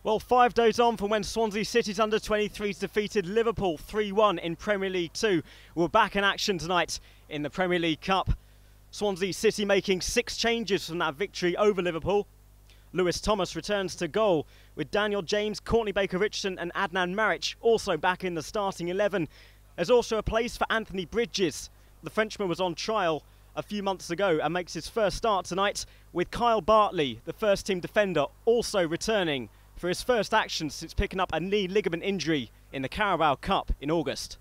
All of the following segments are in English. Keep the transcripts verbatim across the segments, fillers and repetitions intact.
Well, five days on from when Swansea City's under twenty-threes defeated Liverpool three one in Premier League two. We're back in action tonight in the Premier League Cup. Swansea City making six changes from that victory over Liverpool. Lewis Thomas returns to goal with Daniel James, Courtney Baker-Richardson and Adnan Maric also back in the starting eleven. There's also a place for Anthony Bridges. The Frenchman was on trial a few months ago and makes his first start tonight, with Kyle Bartley, the first team defender, also returning for his first action since picking up a knee ligament injury in the Carabao Cup in August.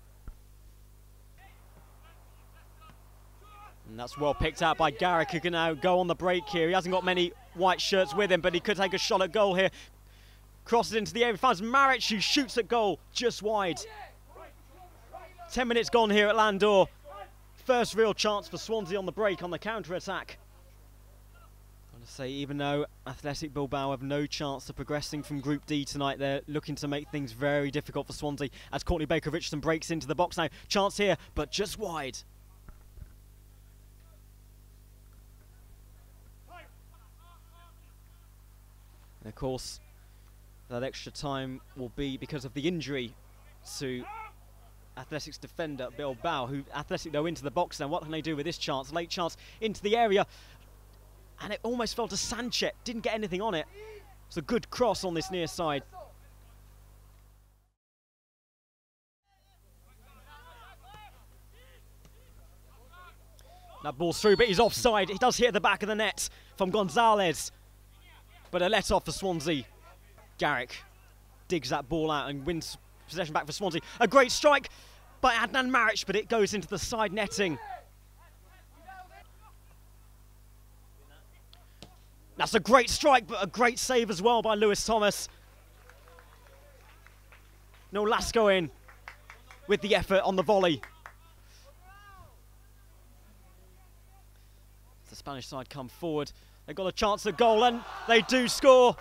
And that's well picked out by Garrick, who can now go on the break here. He hasn't got many white shirts with him, but he could take a shot at goal here. Crosses into the area, finds Maric, who shoots at goal just wide. Ten minutes gone here at Landore. First real chance for Swansea on the break, on the counter-attack. To say, even though Athletic Bilbao have no chance of progressing from Group D tonight, they're looking to make things very difficult for Swansea as Courtney Baker-Richardson breaks into the box now. Chance here, but just wide. And of course, that extra time will be because of the injury to Athletic's defender Bilbao, who Athletic though into the box now. What can they do with this chance? Late chance into the area. And it almost fell to Sanchez, didn't get anything on it. It's a good cross on this near side. That ball's through, but he's offside. He does hit the back of the net from Gonzalez. But a let off for Swansea. Garrick digs that ball out and wins possession back for Swansea. A great strike by Adnan Maric, but it goes into the side netting. That's a great strike, but a great save as well by Lewis Thomas. No Lasco in with the effort on the volley. The Spanish side come forward. They've got a chance at goal and they do score.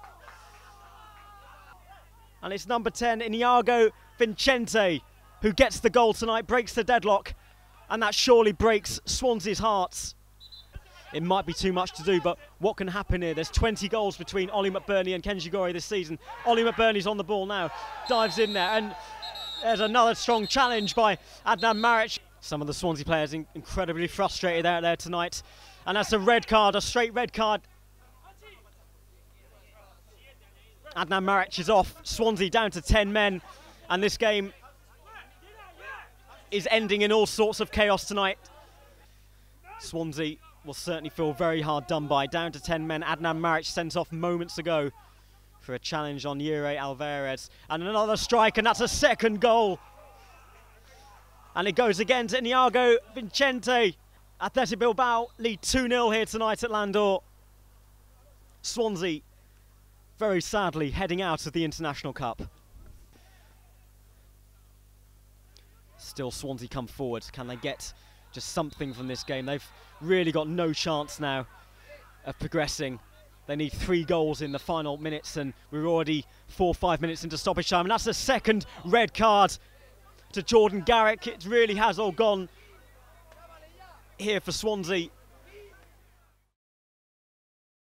And it's number ten, Inigo Vincente, who gets the goal tonight, breaks the deadlock. And that surely breaks Swansea's hearts. It might be too much to do, but what can happen here? There's twenty goals between Ollie McBurney and Kenji Gorey this season. Ollie McBurney's on the ball now, dives in there, and there's another strong challenge by Adnan Maric. Some of the Swansea players in incredibly frustrated out there tonight. And that's a red card, a straight red card. Adnan Maric is off, Swansea down to ten men, and this game is ending in all sorts of chaos tonight. Swansea will certainly feel very hard done by. Down to ten men. Adnan Maric sent off moments ago for a challenge on Yuri Alvarez. And another strike, and that's a second goal. And it goes again to Inigo Vincente. Athletic Bilbao lead two nil here tonight at Landore. Swansea, very sadly, heading out of the International Cup. Still Swansea come forward. Can they get just something from this game? They've really got no chance now of progressing. They need three goals in the final minutes, and we're already four or five minutes into stoppage time. And that's the second red card to Jordan Garrick. It really has all gone here for Swansea.